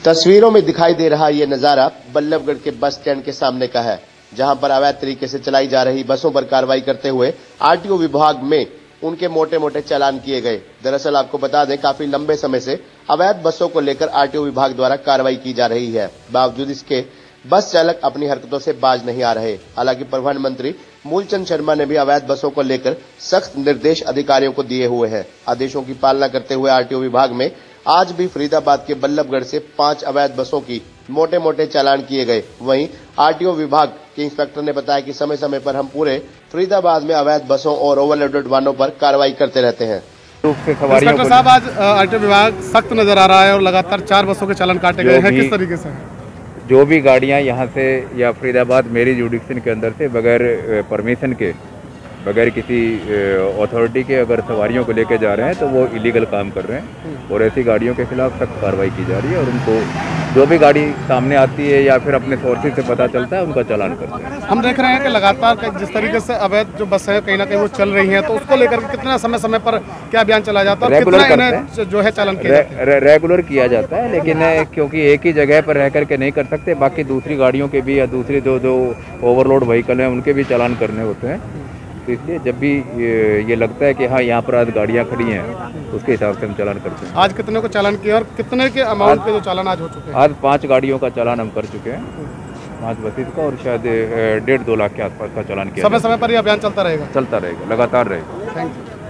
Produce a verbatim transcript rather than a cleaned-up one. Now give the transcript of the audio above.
तस्वीरों में दिखाई दे रहा ये नजारा बल्लभगढ़ के बस स्टैंड के सामने का है, जहां पर अवैध तरीके से चलाई जा रही बसों पर कार्रवाई करते हुए आरटीओ विभाग में उनके मोटे मोटे चालान किए गए। दरअसल आपको बता दें, काफी लंबे समय से अवैध बसों को लेकर आरटीओ विभाग द्वारा कार्रवाई की जा रही है। बावजूद इसके बस चालक अपनी हरकतों से बाज नहीं आ रहे। हालांकि परिवहन मंत्री मूलचंद शर्मा ने भी अवैध बसों को लेकर सख्त निर्देश अधिकारियों को दिए हुए हैं। आदेशों की पालना करते हुए आरटीओ विभाग में आज भी फरीदाबाद के बल्लभगढ़ से पांच अवैध बसों की मोटे मोटे चालान किए गए। वहीं आरटीओ विभाग के इंस्पेक्टर ने बताया कि समय समय पर हम पूरे फरीदाबाद में अवैध बसों और ओवरलोडेड वाहनों पर कार्रवाई करते रहते हैं। इंस्पेक्टर साहब, आज आरटीओ विभाग सख्त नजर आ रहा है और लगातार चार बसों के चालान काटे गए हैं। किस तरीके से? जो भी गाड़ियां यहां से या फरीदाबाद मेरी जुडिक्शन के अंदर से बगैर परमिशन के, बगैर किसी अथॉरिटी के अगर सवारियों को लेकर जा रहे हैं तो वो इलीगल काम कर रहे हैं और ऐसी गाड़ियों के खिलाफ सख्त कार्रवाई की जा रही है और उनको जो भी गाड़ी सामने आती है या फिर अपने सोर्सेज से पता चलता है उनका चालान करते हैं। हम देख रहे हैं कि लगातार जिस तरीके से अवैध जो बस है कहीं ना कहीं वो चल रही हैं, तो उसको लेकर कितना समय समय पर क्या अभियान चलाया जाता है? रेगुलर कितना इन्हें जो है चालान किया जाता है? रेगुलर किया जाता है, लेकिन क्योंकि एक ही जगह पर रह करके नहीं कर सकते, बाकी दूसरी गाड़ियों के भी या दूसरी जो जो ओवरलोड व्हीकल हैं उनके भी चालान करने होते हैं। तो इसलिए जब भी ये, ये लगता है कि हाँ यहाँ पर आज गाड़ियाँ खड़ी हैं, उसके हिसाब से हम चालान करते हैं। आज कितने को चालान किया और कितने के अमाउंट के जो चालान आज हो चुके हैं? आज पांच गाड़ियों का चालान हम कर चुके हैं, पांच बसेस का, और शायद डेढ़ दो लाख के आसपास का चालान किया। समय समय पर ये अभियान चलता रहेगा? चलता रहेगा, लगातार रहेगा। Thank you.